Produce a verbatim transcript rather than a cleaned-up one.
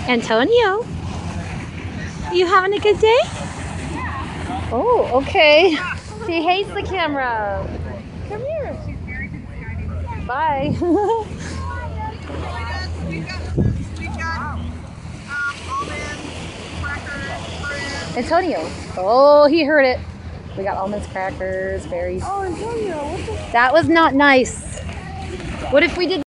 Antonio, you having a good day? Oh, okay. She hates the camera. Come here. Bye. Antonio. Oh, he heard it. We got almonds, crackers, berries. Oh, Antonio, what the? That was not nice. What if we did